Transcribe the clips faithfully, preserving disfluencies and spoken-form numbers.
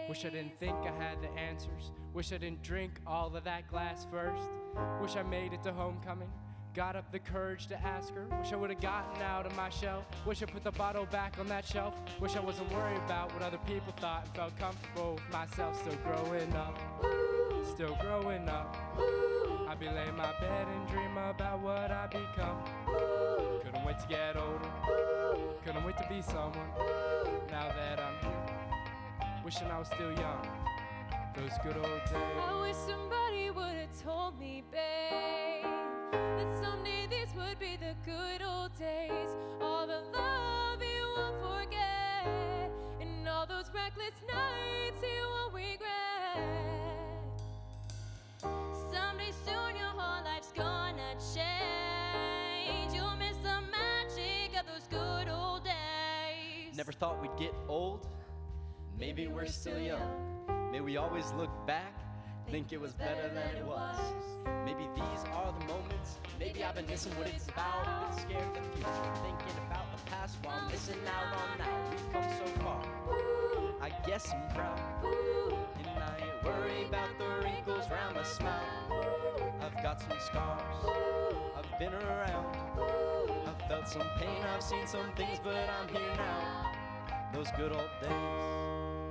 Wish I didn't think I had the answers. Wish I didn't drink all of that glass first. Wish I made it to homecoming, got up the courage to ask her. Wish I would've gotten out of my shell. Wish I put the bottle back on that shelf. Wish I wasn't worried about what other people thought and felt comfortable with myself. Still growing up, still growing up. I'd be laying my bed and dream about what I become. Couldn't wait to get older, couldn't wait to be someone. Now that I'm here, wishing I was still young. Those good old days. I wish somebody would've told me, babe, that someday this would be the good old days. All the love you won't forget, and all those reckless nights you won't regret. Someday soon your whole life's gonna change. You'll miss the magic of those good old days. Never thought we'd get old. Maybe we're still young. May we always look back, think it was better than it was. Maybe these are the moments. Maybe I've been missing what it's about. I've been scared of the future, thinking about the past while I'm missing out on now. We've come so far. I guess I'm proud, and I ain't worried about the wrinkles around my smile. I've got some scars, I've been around, I've felt some pain, I've seen some things, but I'm here now. Those good old days.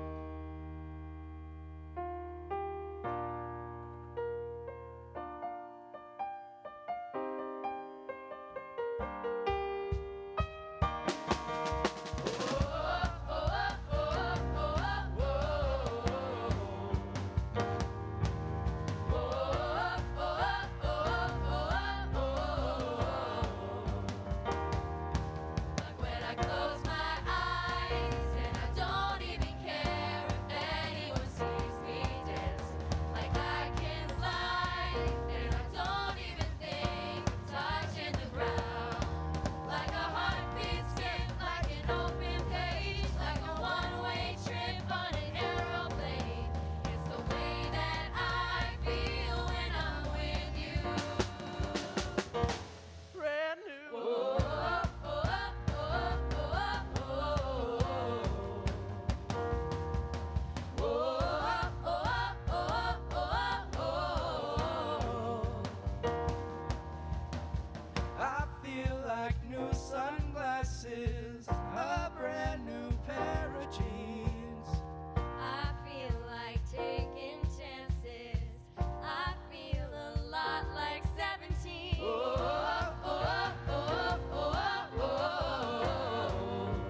Like new sunglasses, a brand new pair of jeans. I feel like taking chances. I feel a lot like seventeen. Oh, oh, oh, oh, oh, oh, oh.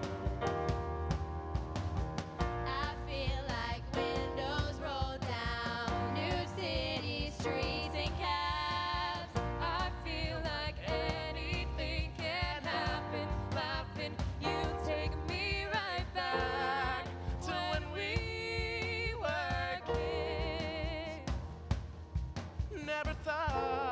I feel like windows roll down new city streets and cabs. I feel like anything can happen. Laughing, you take me right back to when we were kids. Never thought